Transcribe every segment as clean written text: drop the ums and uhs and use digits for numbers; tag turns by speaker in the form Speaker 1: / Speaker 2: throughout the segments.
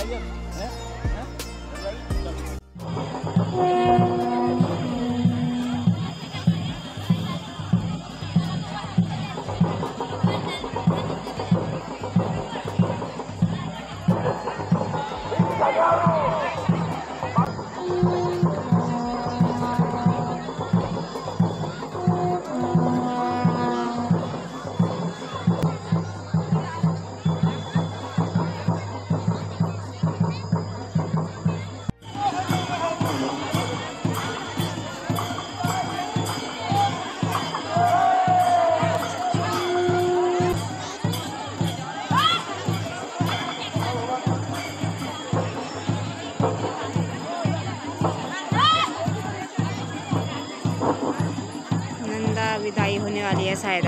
Speaker 1: विदाई होने वाली है शायद।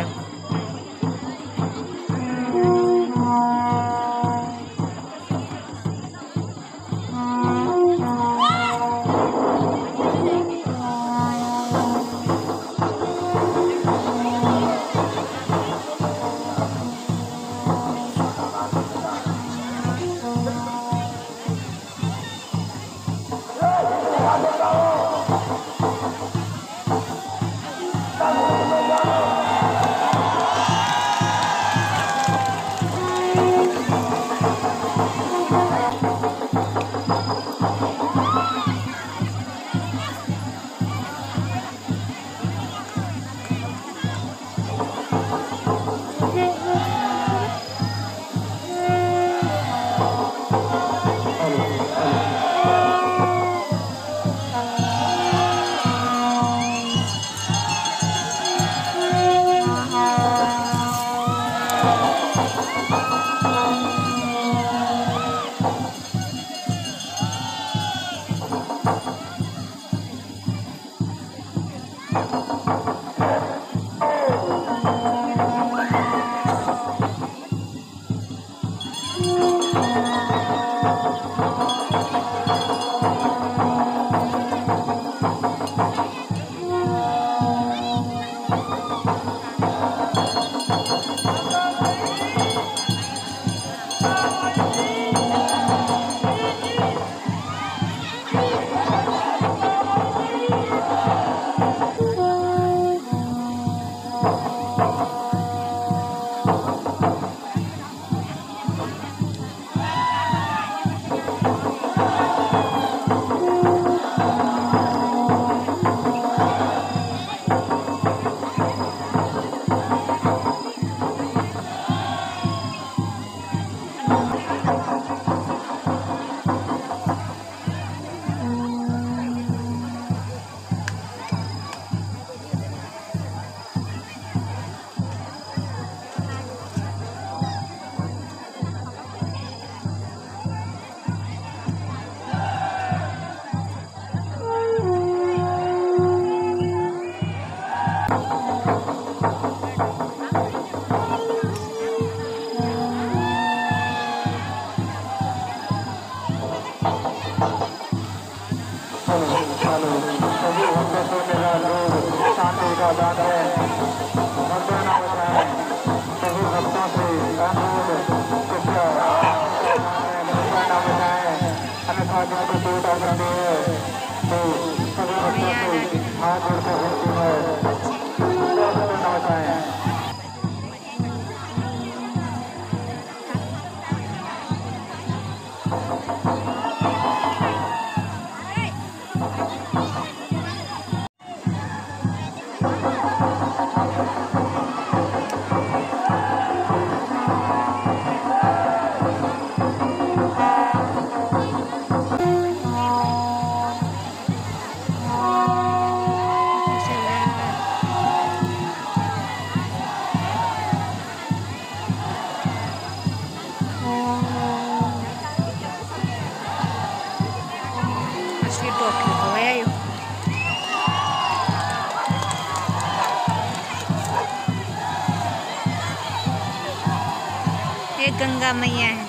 Speaker 1: ये गंगा मैया है।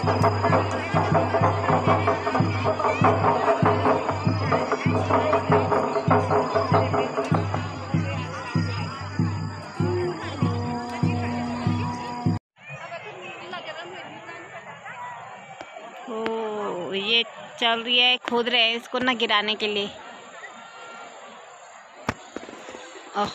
Speaker 1: ओ ये चल रही है, खोद रहे हैं इसको ना गिराने के लिए। ओह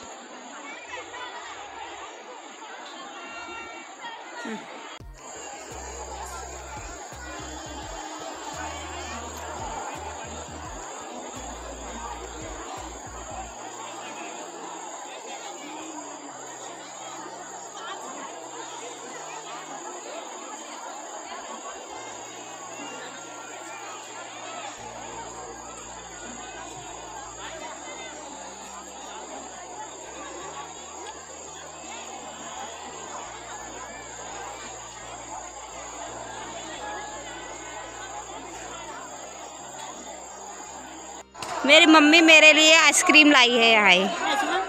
Speaker 1: मेरी मम्मी मेरे लिए आइसक्रीम लाई है यहाँ।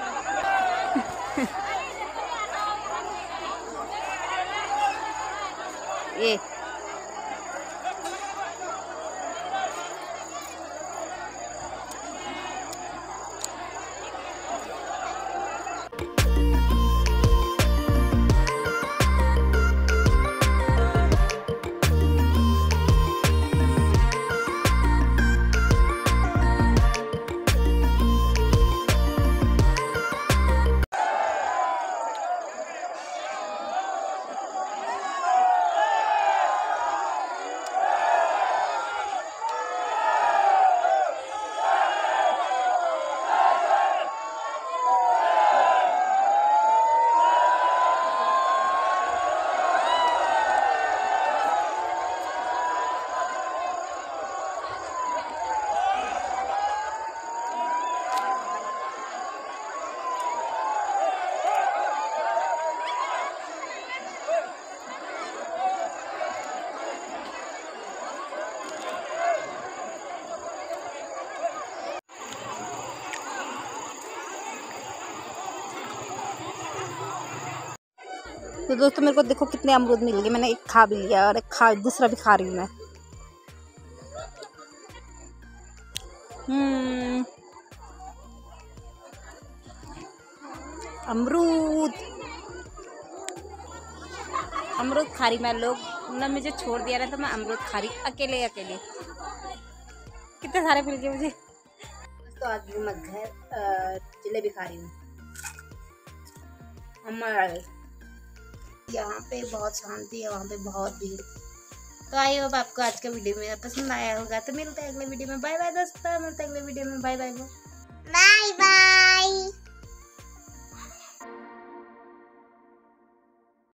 Speaker 1: ये तो दोस्तों मेरे को देखो कितने अमरूद मिल गए। मैंने एक खा भी लिया और दूसरा भी खा रही हूँ मैं। अमरूद अमरूद खा रही मैं। लोग ने मुझे छोड़ दिया ना तो मैं अमरूद खा रही अकेले अकेले। कितने सारे मिल गए मुझे। तो आ गई मैं घर, जलेबी खा रही हूँ। यहाँ पे बहुत शांति है, वहाँ पे बहुत भीड़। तो आई होप आपको आज का वीडियो मेरा पसंद आया होगा। तो मिलते हैं अगले वीडियो में। बाय बाय दोस्तों, मिलते हैं अगले वीडियो में। Bye bye bye bye.